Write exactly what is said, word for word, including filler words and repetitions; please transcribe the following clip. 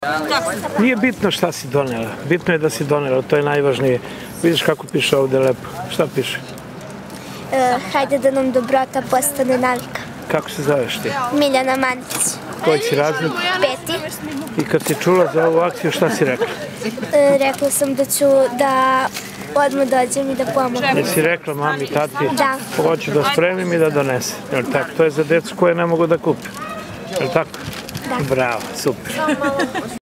Nije bitno šta si donela, bitno je da si donela, to je najvažnije. Vidiš kako piše ovde lepo, šta piše? Hajde da nam dobrota postane navika. Kako se zoveš ti? Miljana Mandić. Koji si razred? Peti. I kad si čula za ovu akciju, šta si rekla? Rekla sam da ću da odmah dođem i da pomogam. Jesi rekla mami, tati? Da. Hoću da spremim i da donese. Jel tako? To je za decu koje ne mogu da kupe. Jel tako? Da. Bravo, super.